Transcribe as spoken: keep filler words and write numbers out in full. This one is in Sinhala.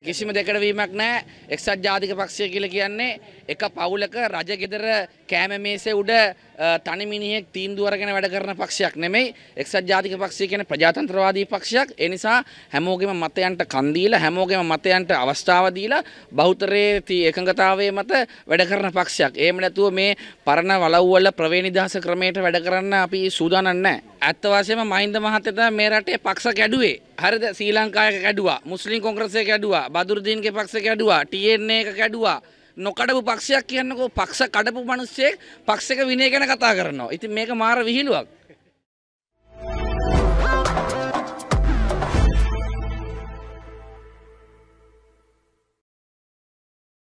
කිසිම දෙකට වීමක් නැහැ. එක්සත් ජාතික පක්ෂය කියලා කියන්නේ එක පවුලක රජගෙදර කෑම මේසේ උඩ තනි මිනිහෙක් තීන්දුව අරගෙන වැඩ කරන පක්ෂයක් නෙමෙයි. එක්සත් ජාතික පක්ෂය කියන්නේ ප්‍රජාතන්ත්‍රවාදී පක්ෂයක්. ඒ නිසා හැමෝගෙම මතයන්ට කන් දීලා හැමෝගෙම මතයන්ට අවස්ථාව දීලා බහුතරයේ එකඟතාවයේ මත වැඩ කරන පක්ෂයක්. එහෙම නැතුව මේ පරණ වලව් වල ප්‍රවේණ නිදහස ක්‍රමයට වැඩ කරන්න අපි සූදානම් නැහැ. ඇත්ත වශයෙන්ම මහින්ද මහත්තයා මේ රටේ පක්ෂ කැඩුවේ. හරිද? ශ්‍රී ලංකාවක කැඩුවා. මුස්ලිම් කොංග්‍රස් එක කැඩුවා. බදුරුදීන්ගේ පක්ෂ කැඩුවා. ටී එන් ඒ එක කැඩුවා. නොකඩපු පක්ෂයක් කියන්නකෝ පක්ෂ කඩපු මිනිස්සෙක් පක්ෂයක විනය ගැන කතා කරනවා. ඉතින් මේක මාර විහිළුවක්.